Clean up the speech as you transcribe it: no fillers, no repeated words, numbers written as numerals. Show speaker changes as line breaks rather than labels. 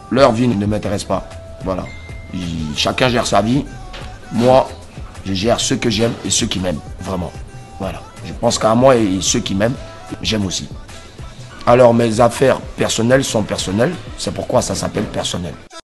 Leur vie ne m'intéresse pas. Voilà. Chacun gère sa vie. Moi, je gère ceux que j'aime et ceux qui m'aiment. Vraiment. Voilà. Je pense qu'à moi et ceux qui m'aiment, j'aime aussi. Alors mes affaires personnelles sont personnelles. C'est pourquoi ça s'appelle personnel.